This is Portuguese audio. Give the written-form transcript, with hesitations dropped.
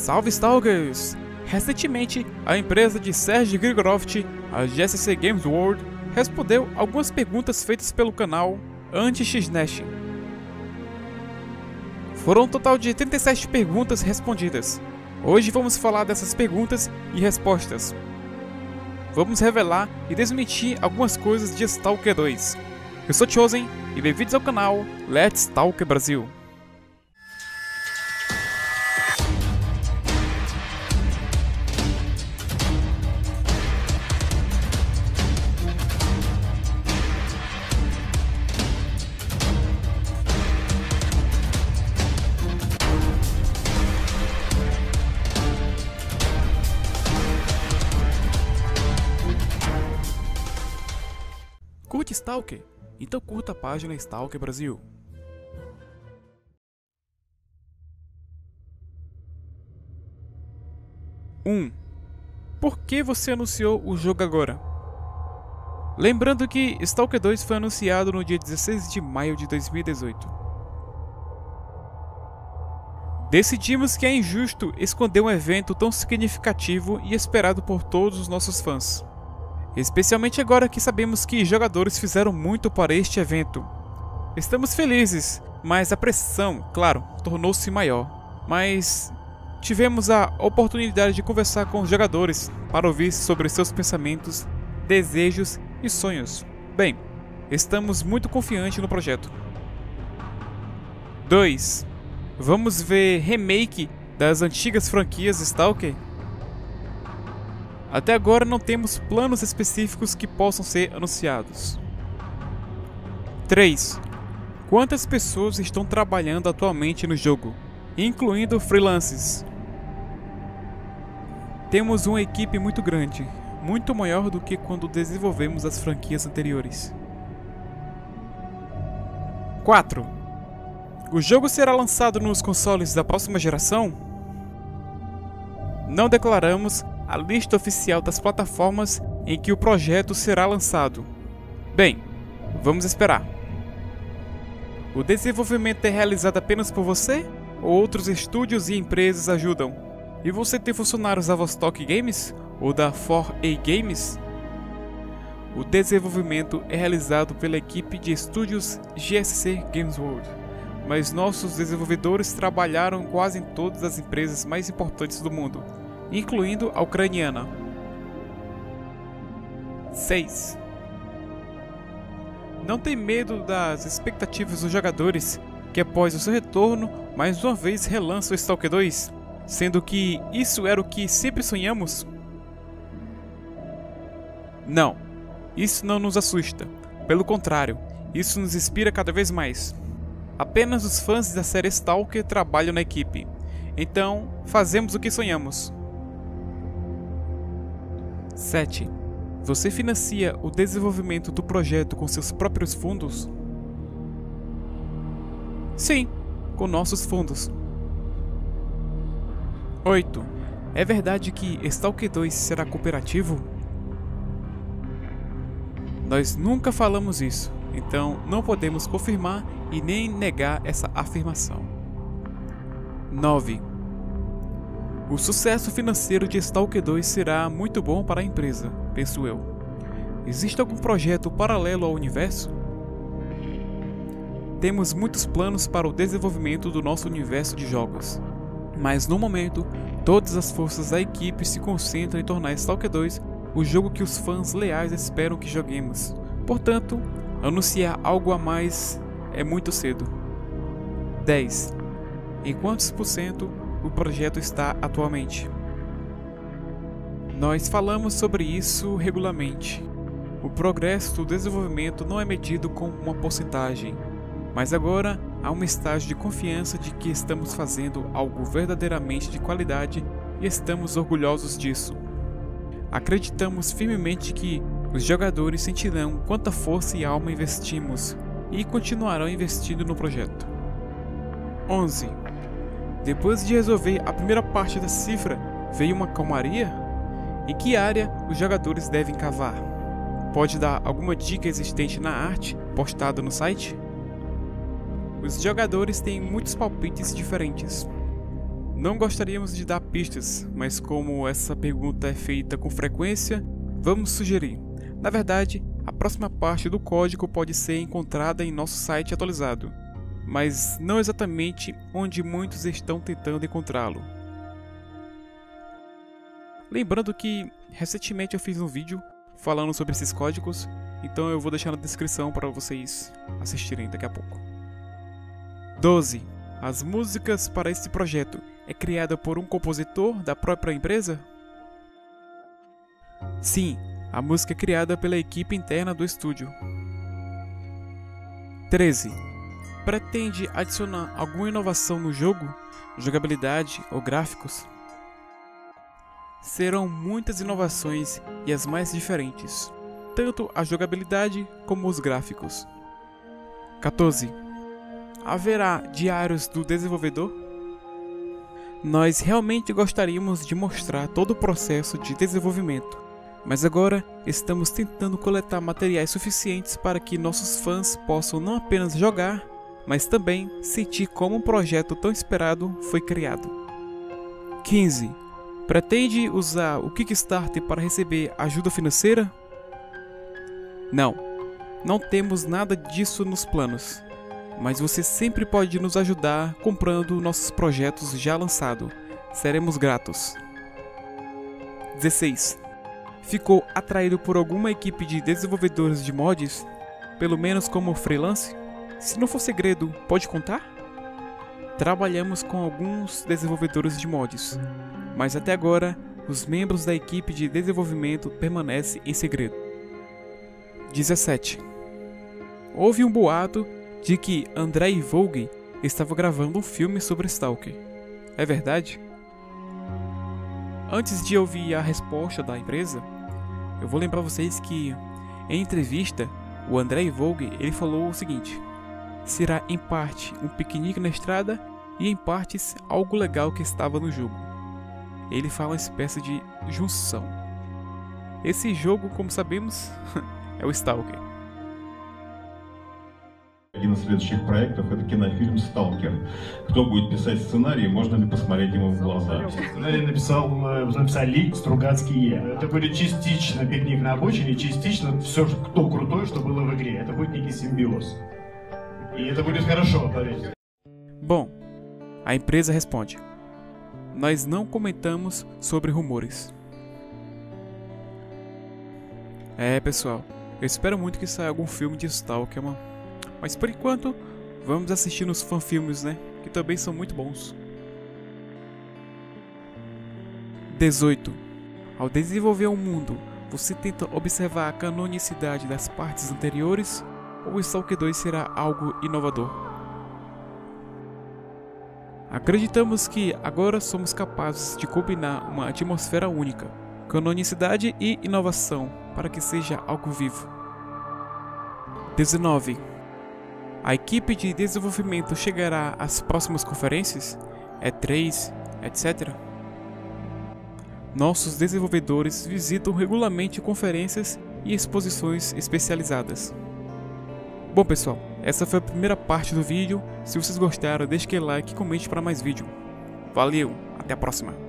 Salve Stalkers! Recentemente, a empresa de Sergey Grigorovich, a GSC Games World, respondeu algumas perguntas feitas pelo canal Anti-XNESH. Foram um total de 37 perguntas respondidas. Hoje vamos falar dessas perguntas e respostas. Vamos revelar e desmentir algumas coisas de Stalker 2. Eu sou Chosen e bem-vindos ao canal Let's Stalker Brasil. Curte Stalker? Então curta a página Stalker Brasil. Por que você anunciou o jogo agora? Lembrando que Stalker 2 foi anunciado no dia 16 de maio de 2018. Decidimos que é injusto esconder um evento tão significativo e esperado por todos os nossos fãs. Especialmente agora que sabemos que jogadores fizeram muito para este evento. Estamos felizes, mas a pressão, claro, tornou-se maior. Mas tivemos a oportunidade de conversar com os jogadores para ouvir sobre seus pensamentos, desejos e sonhos. Bem, estamos muito confiantes no projeto. 2. Vamos ver remake das antigas franquias Stalker? Até agora não temos planos específicos que possam ser anunciados. 3. Quantas pessoas estão trabalhando atualmente no jogo, incluindo freelances? Temos uma equipe muito grande, muito maior do que quando desenvolvemos as franquias anteriores. 4. O jogo será lançado nos consoles da próxima geração? Não declaramos a lista oficial das plataformas em que o projeto será lançado. Bem, vamos esperar. O desenvolvimento é realizado apenas por você? Ou outros estúdios e empresas ajudam? E você tem funcionários da Vostok Games? Ou da 4A Games? O desenvolvimento é realizado pela equipe de estúdios GSC Games World, mas nossos desenvolvedores trabalharam quase em todas as empresas mais importantes do mundo, incluindo a ucraniana. 6. Não tem medo das expectativas dos jogadores que após o seu retorno, mais uma vez relança o Stalker 2, sendo que isso era o que sempre sonhamos? Não, isso não nos assusta. Pelo contrário, isso nos inspira cada vez mais. Apenas os fãs da série Stalker trabalham na equipe, então fazemos o que sonhamos. 7. Você financia o desenvolvimento do projeto com seus próprios fundos? Sim, com nossos fundos. 8. É verdade que Stalker 2 será cooperativo? Nós nunca falamos isso, então não podemos confirmar e nem negar essa afirmação. 9. O sucesso financeiro de Stalker 2 será muito bom para a empresa, penso eu. Existe algum projeto paralelo ao universo? Temos muitos planos para o desenvolvimento do nosso universo de jogos, mas no momento, todas as forças da equipe se concentram em tornar Stalker 2 o jogo que os fãs leais esperam que joguemos. Portanto, anunciar algo a mais é muito cedo. 10. Em quantos por cento o projeto está atualmente? Nós falamos sobre isso regularmente. O progresso do desenvolvimento não é medido com uma porcentagem, mas agora há um estágio de confiança de que estamos fazendo algo verdadeiramente de qualidade e estamos orgulhosos disso. Acreditamos firmemente que os jogadores sentirão quanta força e alma investimos e continuarão investindo no projeto. 11. Depois de resolver a primeira parte da cifra, veio uma calmaria? Em que área os jogadores devem cavar? Pode dar alguma dica existente na arte postada no site? Os jogadores têm muitos palpites diferentes. Não gostaríamos de dar pistas, mas como essa pergunta é feita com frequência, vamos sugerir. Na verdade, a próxima parte do código pode ser encontrada em nosso site atualizado, mas não exatamente onde muitos estão tentando encontrá-lo. Lembrando que recentemente eu fiz um vídeo falando sobre esses códigos, então eu vou deixar na descrição para vocês assistirem daqui a pouco. 12. As músicas para este projeto é criada por um compositor da própria empresa? Sim, a música é criada pela equipe interna do estúdio. 13. Pretende adicionar alguma inovação no jogo, jogabilidade ou gráficos? Serão muitas inovações e as mais diferentes, tanto a jogabilidade como os gráficos. 14. Haverá diários do desenvolvedor? Nós realmente gostaríamos de mostrar todo o processo de desenvolvimento, mas agora estamos tentando coletar materiais suficientes para que nossos fãs possam não apenas jogar, mas também sentir como um projeto tão esperado foi criado. 15. Pretende usar o Kickstarter para receber ajuda financeira? Não temos nada disso nos planos. Mas você sempre pode nos ajudar comprando nossos projetos já lançados. Seremos gratos. 16. Ficou atraído por alguma equipe de desenvolvedores de mods? Pelo menos como freelance? Se não for segredo, pode contar? Trabalhamos com alguns desenvolvedores de mods, mas até agora os membros da equipe de desenvolvimento permanecem em segredo. 17. Houve um boato de que Andrei Vogue estava gravando um filme sobre Stalker. É verdade? Antes de ouvir a resposta da empresa, eu vou lembrar vocês que, em entrevista, o Andrei Vogue ele falou o seguinte: será em parte um piquenique na estrada e em partes algo legal que estava no jogo. Ele fala uma espécie de junção. Esse jogo, como sabemos, é o Stalker. Один из следующих проектов — это кинофильм «Сталкер». Кто будет писать сценарий, можно ли посмотреть ему в глаза? Сценарий написали Стругацкий и я. Это будет частично «Пикник на обочине», частично все, кто крутое, что было в игре. Это будет некий симбиоз. И это будет хорошо, поверьте. Bom, a empresa responde: nós não comentamos sobre rumores. Pessoal, eu espero muito que saia algum filme de Stalker, mano. Mas por enquanto, vamos assistir nos fanfilmes, né? Que também são muito bons. 18. Ao desenvolver um mundo, você tenta observar a canonicidade das partes anteriores? Ou o Stalker 2 será algo inovador? Acreditamos que agora somos capazes de combinar uma atmosfera única, canonicidade e inovação para que seja algo vivo. 19. A equipe de desenvolvimento chegará às próximas conferências, E3, etc. Nossos desenvolvedores visitam regularmente conferências e exposições especializadas. Bom pessoal, essa foi a primeira parte do vídeo. Se vocês gostaram, deixe aquele like e comente para mais vídeo. Valeu, até a próxima!